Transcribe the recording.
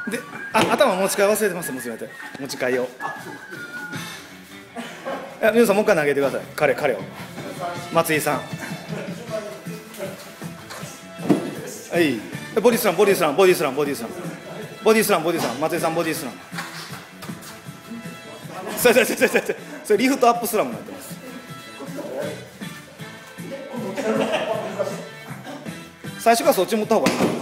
で、頭持ち替え忘れてます、娘で持ち替えを。いや、皆さんもう一回投げてください。彼を松井さん。はい、ボディスラム、ボディスラム、ボディスラム、ボディスラム、ボディスラム、ボディスラム、松井さんボディスラム。それリフトアップスラムになってます。最初からそっち持った方がいい。